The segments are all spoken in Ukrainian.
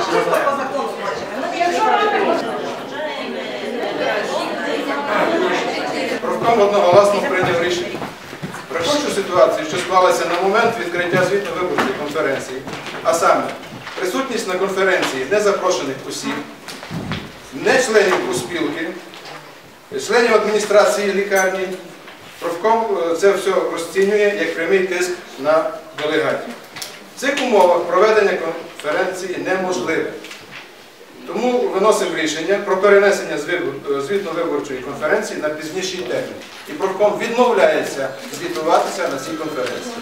Профком одноголосно прийняв рішення. Враховуючи ситуацію, що склалася на момент відкриття звітно-виборчої конференції, а саме присутність на конференції незапрошених осіб, не членів профспілки, членів адміністрації лікарні, профком це все розцінює як прямий тиск на делегатів. В цих умовах проведення конференції неможливе. Тому виносимо рішення про перенесення звітно-виборчої конференції на пізніший термін. І профком відмовляється звітуватися на цій конференції.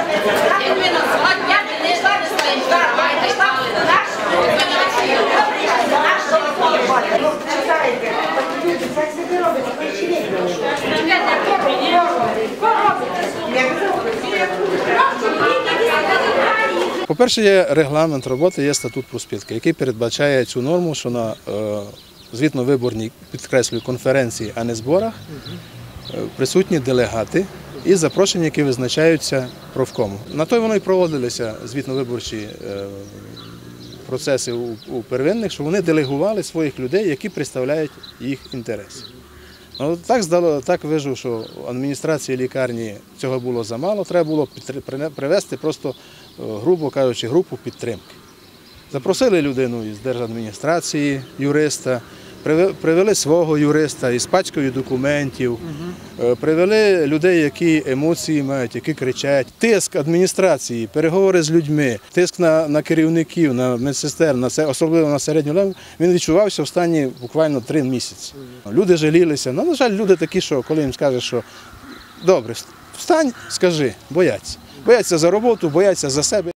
По-перше, є регламент роботи, є статут профспілки, який передбачає цю норму, що на звітно-виборній, підкреслюю, конференції, а не зборах, присутні делегати і запрошення, які визначаються профкомом. На то воно і проводилися звітно-виборчі процеси у первинних, що вони делегували своїх людей, які представляють їх інтереси. Ну, так вижу, що адміністрації лікарні цього було замало, треба було привести просто, грубо кажучи, групу підтримки. Запросили людину із держадміністрації, юриста, привели свого юриста із пачкою документів, привели людей, які емоції мають, які кричать. Тиск адміністрації, переговори з людьми, тиск на керівників, на медсестер, особливо на середню леву, він відчувався останні буквально 3 місяці. Люди жалілися. На жаль, люди такі, що коли їм скажуть, що добре, встань, скажи, бояться. Бояться за роботу, бояться за себе.